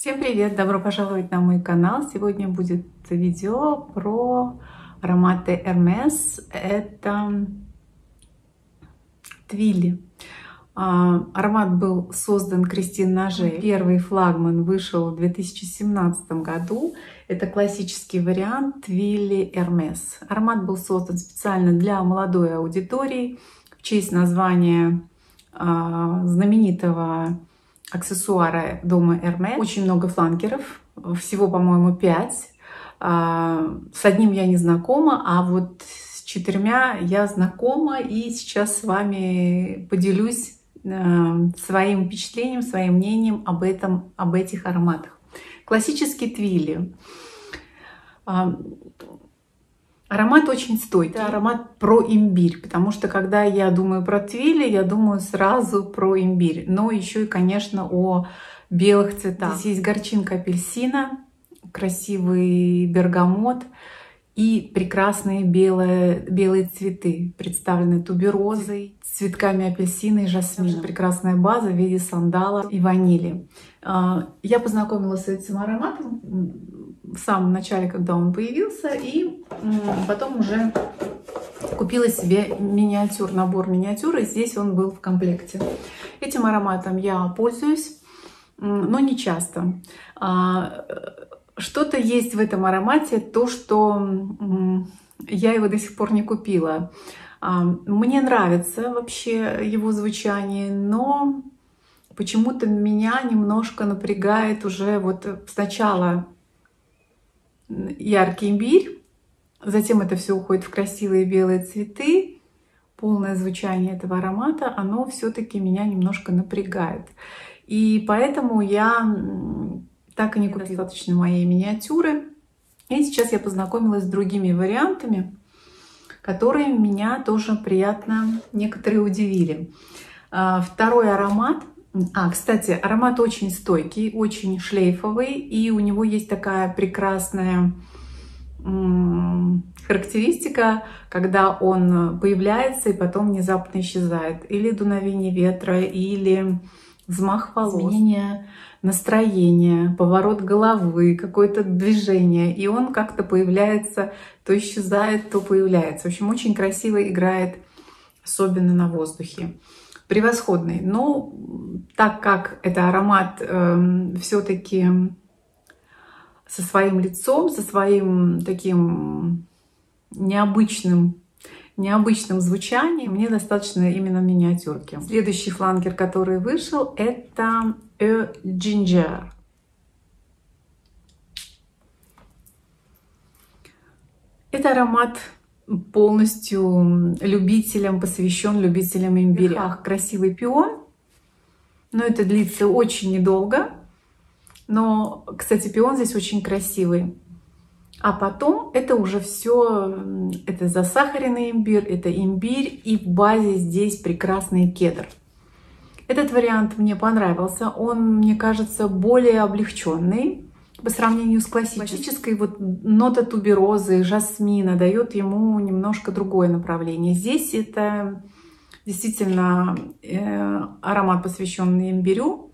Всем привет! Добро пожаловать на мой канал. Сегодня будет видео про ароматы Hermès. Это Твилли. Аромат был создан Кристин Нажель. Первый флагман вышел в 2017 году. Это классический вариант Твилли Hermès. Аромат был создан специально для молодой аудитории в честь названия знаменитого аксессуара дома Hermès. Очень много фланкеров, всего, по-моему, 5. С одним я не знакома, а вот с 4 я знакома, и сейчас с вами поделюсь своим впечатлением, своим мнением об этих ароматах. Классический Твилли. Аромат очень стойкий. Это аромат про имбирь, потому что когда я думаю про Твилли, я думаю сразу про имбирь. Но еще и, конечно, о белых цветах. Здесь есть горчинка апельсина, красивый бергамот и прекрасные белые цветы, представлены туберозой, цветками апельсина и жасмина. Прекрасная база в виде сандала и ванили. Я познакомилась с этим ароматом в самом начале, когда он появился, и потом уже купила себе набор миниатюры, и здесь он был в комплекте. Этим ароматом я пользуюсь, но не часто. Что-то есть в этом аромате, то, что я его до сих пор не купила. Мне нравится вообще его звучание, но почему-то меня немножко напрягает уже вот сначала яркий имбирь, затем это все уходит в красивые белые цветы. Полное звучание этого аромата, оно все-таки меня немножко напрягает. И поэтому я так и не купила достаточно моей миниатюры. И сейчас я познакомилась с другими вариантами, которые меня тоже приятно некоторые удивили. Второй аромат. Кстати, аромат очень стойкий, очень шлейфовый, и у него есть такая прекрасная характеристика, когда он появляется и потом внезапно исчезает. Или дуновение ветра, или взмах волос, изменение настроения, поворот головы, какое-то движение. И он как-то появляется, то исчезает, то появляется. В общем, очень красиво играет, особенно на воздухе. Превосходный. Но так как это аромат все-таки со своим лицом, со своим таким необычным звучанием, мне достаточно именно миниатюрки. Следующий фланкер, который вышел, это Ginger. Это аромат полностью посвящен любителям имбиря. Красивый пион, но это длится очень недолго. Но, кстати, пион здесь очень красивый. А потом это уже все, это засахаренный имбирь, это имбирь, и в базе здесь прекрасный кедр. Этот вариант мне понравился. Он, мне кажется, более облегченный по сравнению с классической. Вот нота туберозы, жасмина дает ему немножко другое направление. Здесь это действительно аромат, посвященный имбирю.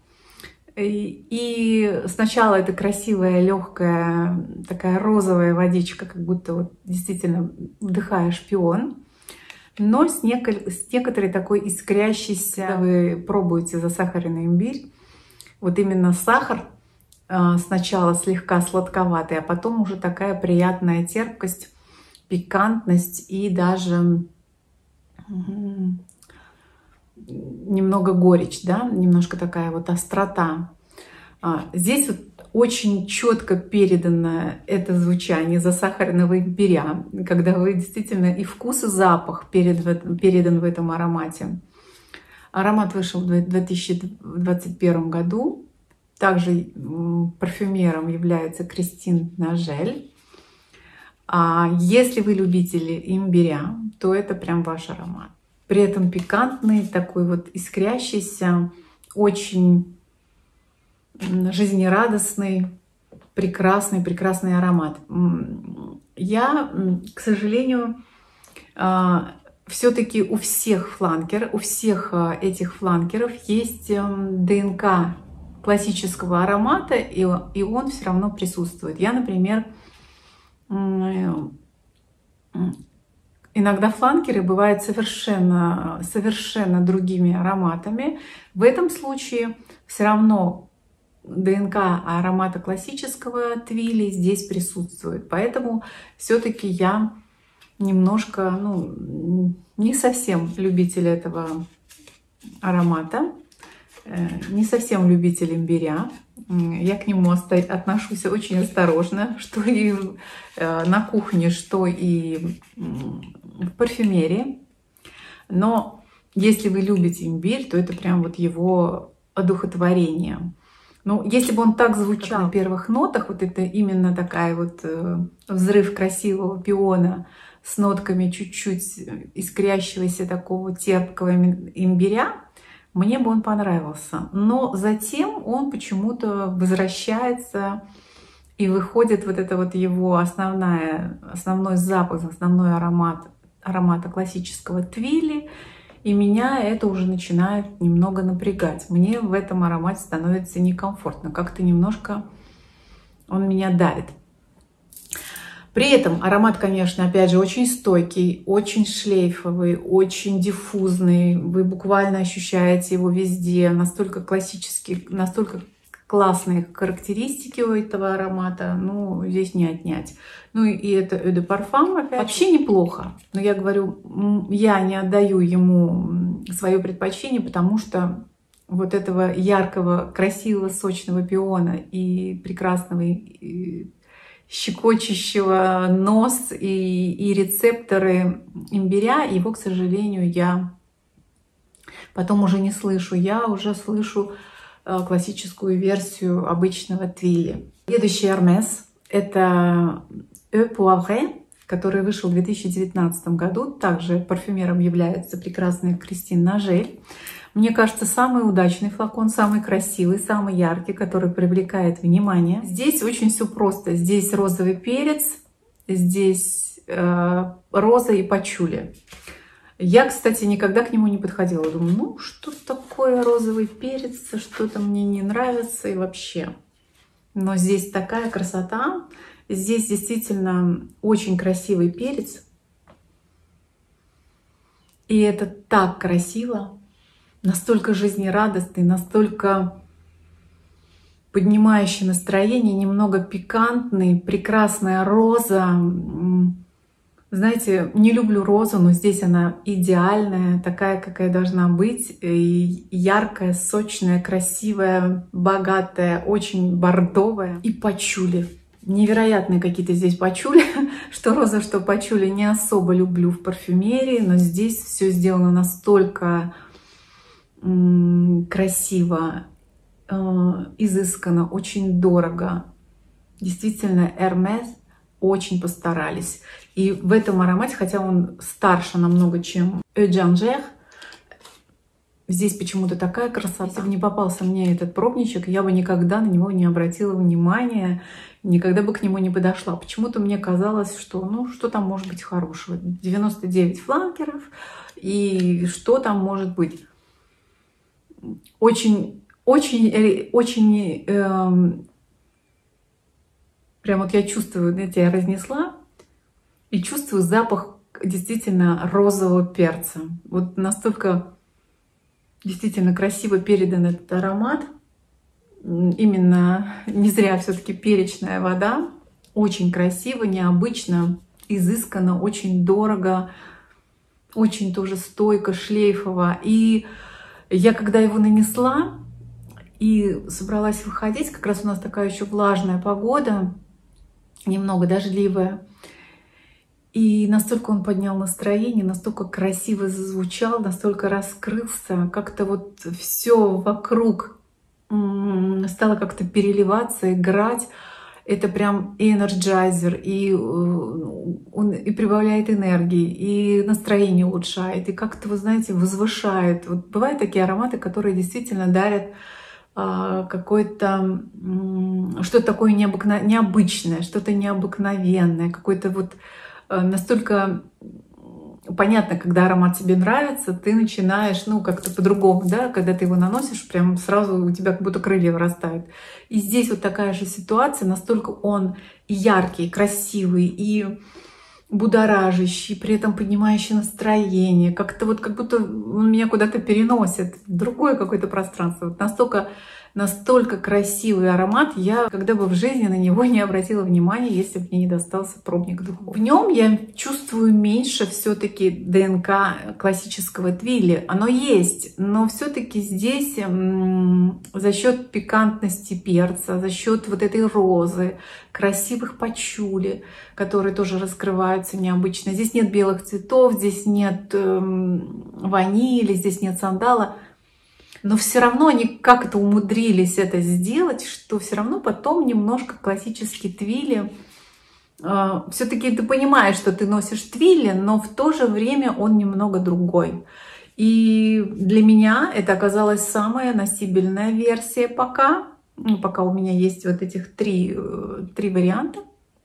И сначала это красивая, легкая, такая розовая водичка, как будто вот действительно вдыхаешь пион. Но с некоторой такой искрящейся, когда вы пробуете засахаренный имбирь, вот именно сахар сначала слегка сладковатый, а потом уже такая приятная терпкость, пикантность и даже немного горечь, да, немножко такая вот острота. Здесь вот очень четко передано это звучание засахаренного имбиря, когда вы действительно и вкус, и запах передан в этом аромате. Аромат вышел в 2021 году. Также парфюмером является Кристин Нажель. Если вы любители имбиря, то это прям ваш аромат. При этом пикантный, такой вот искрящийся, очень жизнерадостный, прекрасный аромат. Я, к сожалению, все-таки у всех этих фланкеров есть ДНК классического аромата, и он все равно присутствует. Я, например, иногда фланкеры бывают совершенно другими ароматами. В этом случае все равно ДНК аромата классического Твили здесь присутствует. Поэтому все-таки я немножко, не совсем любитель этого аромата, не совсем любитель имбиря. Я к нему отношусь очень осторожно, что и на кухне, что и в парфюмерии. Но если вы любите имбирь, то это прям вот его одухотворение. Ну, если бы он так звучал на первых нотах, вот это именно такая вот взрыв красивого пиона с нотками чуть-чуть искрящегося такого терпкого имбиря, мне бы он понравился. Но затем он почему-то возвращается и выходит вот это вот его основной запах, основной аромата классического Твили. И меня это уже начинает немного напрягать. Мне в этом аромате становится некомфортно. Как-то немножко он меня давит. При этом аромат, конечно, опять же, очень стойкий, очень шлейфовый, очень диффузный. Вы буквально ощущаете его везде. Настолько классический, настолько классные характеристики у этого аромата. Ну, здесь не отнять. Ну и это Eau de Parfum опять. Вообще неплохо. Но я говорю, я не отдаю ему свое предпочтение, потому что вот этого яркого, красивого, сочного пиона и прекрасного щекочущего нос и рецепторы имбиря, его, к сожалению, я потом уже не слышу. Я уже слышу классическую версию обычного Твили. Следующий Hermès — это Eau Poivrée, который вышел в 2019 году. Также парфюмером является прекрасная Кристин Нажель. Мне кажется, самый удачный флакон, самый красивый, самый яркий, который привлекает внимание. Здесь очень все просто. Здесь розовый перец, здесь роза и пачули. Я, кстати, никогда к нему не подходила. Думаю, ну, что такое розовый перец, что-то мне не нравится и вообще. Но здесь такая красота. Здесь действительно очень красивый перец. И это так красиво. Настолько жизнерадостный, настолько поднимающий настроение, немного пикантный, прекрасная роза. Знаете, не люблю розу, но здесь она идеальная, такая, какая должна быть. И яркая, сочная, красивая, богатая, очень бордовая. И пачули. Невероятные какие-то здесь пачули. Что роза, что пачули не особо люблю в парфюмерии, но здесь все сделано настолько красиво, изысканно, очень дорого. Действительно, Hermès очень постарались. И в этом аромате, хотя он старше намного, чем Eau d'Angers, здесь почему-то такая красота. Если бы не попался мне этот пробничек, я бы никогда на него не обратила внимания, никогда бы к нему не подошла. Почему-то мне казалось, что ну что там может быть хорошего? 99 фланкеров, и что там может быть? Очень прям вот я чувствую, знаете, я разнесла и чувствую запах действительно розового перца. Вот настолько действительно красиво передан этот аромат. Именно не зря все-таки перечная вода. Очень красиво, необычно, изысканно, очень дорого, очень тоже стойко, шлейфово. И я когда его нанесла и собралась выходить, как раз у нас такая еще влажная погода, немного дождливая, и настолько он поднял настроение, настолько красиво зазвучал, настолько раскрылся, как-то вот все вокруг стало как-то переливаться, играть. Это прям и энерджайзер, и он и прибавляет энергии, и настроение улучшает, и как-то, вы знаете, возвышает. Вот бывают такие ароматы, которые действительно дарят какое-то что-то такое необычное, что-то необыкновенное, какой-то вот настолько понятно, когда аромат тебе нравится, ты начинаешь, ну, как-то по-другому, да, когда ты его наносишь, прям сразу у тебя как будто крылья вырастают. И здесь вот такая же ситуация, настолько он и яркий, и красивый, и будоражащий, при этом поднимающий настроение, как-то вот как будто он меня куда-то переносит в другое какое-то пространство. Вот настолько красивый аромат, я когда бы в жизни на него не обратила внимания, если бы мне не достался пробник духов. В нем я чувствую меньше все-таки ДНК классического твилли. Оно есть, но все-таки здесь за счет пикантности перца, за счет вот этой розы, красивых пачули, которые тоже раскрываются необычно. Здесь нет белых цветов, здесь нет ванили, здесь нет сандала. Но все равно они как-то умудрились это сделать, что все равно потом немножко классический твилли. Все-таки ты понимаешь, что ты носишь твилли, но в то же время он немного другой. И для меня это оказалась самая носибельная версия пока. Пока у меня есть вот этих три варианта.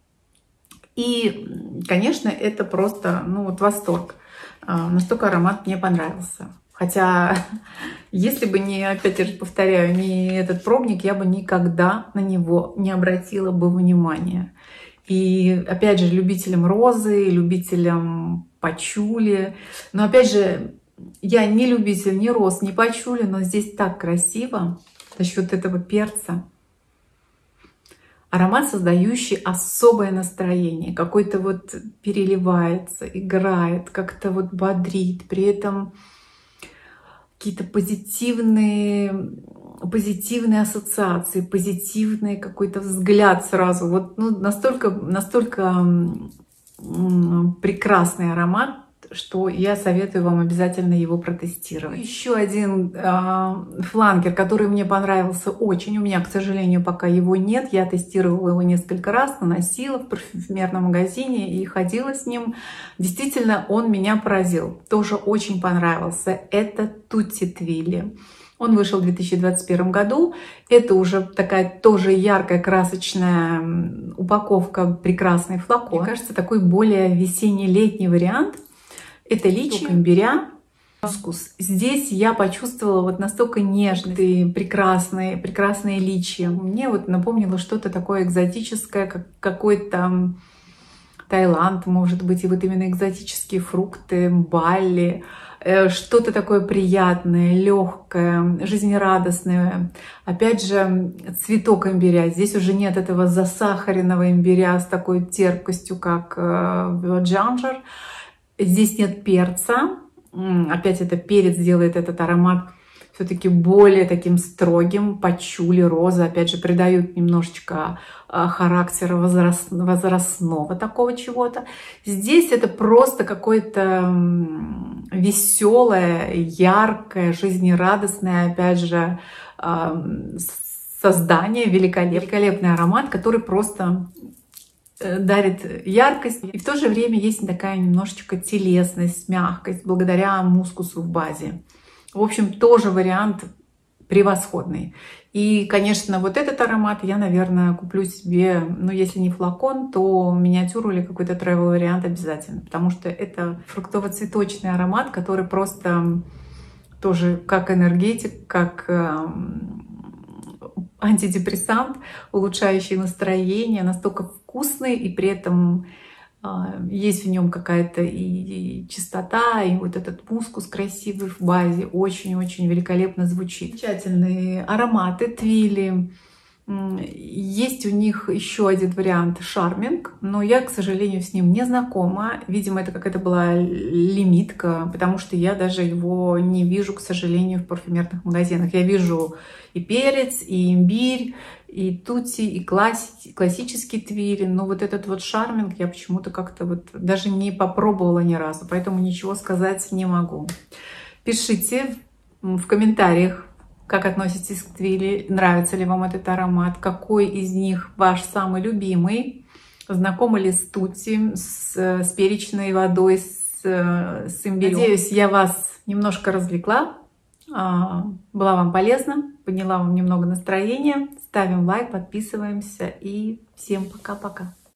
И, конечно, это просто, ну, вот восторг. Настолько аромат мне понравился. Хотя, если бы не, опять же повторяю, не этот пробник, я бы никогда на него не обратила бы внимания. И, опять же, любителям розы, любителям пачули. Но, опять же, я не любитель ни роз, ни пачули, но здесь так красиво за счет этого перца. Аромат, создающий особое настроение, какой-то вот переливается, играет, как-то вот бодрит, при этом какие-то позитивные ассоциации, позитивный какой-то взгляд сразу. Вот, ну, настолько прекрасный аромат, что я советую вам обязательно его протестировать. Еще один фланкер, который мне понравился очень. У меня, к сожалению, пока его нет. Я тестировала его несколько раз, наносила в парфюмерном магазине и ходила с ним. Действительно, он меня поразил. Тоже очень понравился. Это Тутти Твилли. Он вышел в 2021 году. Это уже такая тоже яркая, красочная упаковка, прекрасный флакон. Мне кажется, такой более весенне-летний вариант. Это личи имбиря, мускус. Здесь я почувствовала вот настолько нежные, прекрасные личи. Мне вот напомнило что-то такое экзотическое, как какой-то Таиланд, может быть, и вот именно экзотические фрукты, Бали, что-то такое приятное, легкое, жизнерадостное. Опять же, цветок имбиря. Здесь уже нет этого засахаренного имбиря с такой терпкостью, как в джинджер. Здесь нет перца. Опять это перец делает этот аромат все-таки более таким строгим. Пачули, роза, опять же, придают немножечко характера возрастного такого чего-то. Здесь это просто какое-то веселое, яркое, жизнерадостное, опять же, создание, великолепный аромат, который просто дарит яркость, и в то же время есть такая немножечко телесность, мягкость благодаря мускусу в базе. В общем, тоже вариант превосходный. И, конечно, вот этот аромат я, наверное, куплю себе, ну, если не флакон, то миниатюру или какой-то travel вариант обязательно, потому что это фруктово-цветочный аромат, который просто тоже как энергетик, как антидепрессант, улучшающий настроение, настолько вкусный, и при этом есть в нем какая-то и чистота, и вот этот мускус красивый в базе, очень-очень великолепно звучит. Замечательные ароматы Твилли. Есть у них еще один вариант шарминг, но я, к сожалению, с ним не знакома. Видимо, это какая-то была лимитка, потому что я даже его не вижу, к сожалению, в парфюмерных магазинах. Я вижу и перец, и имбирь, и тутти, и классический твилли, но вот этот вот шарминг я почему-то как-то вот даже не попробовала ни разу, поэтому ничего сказать не могу. Пишите в комментариях, как относитесь к твилли, нравится ли вам этот аромат, какой из них ваш самый любимый, знакомы ли с тутти, с перечной водой, с имбирем. Надеюсь, я вас немножко развлекла, была вам полезна, подняла вам немного настроения. Ставим лайк, подписываемся и всем пока-пока.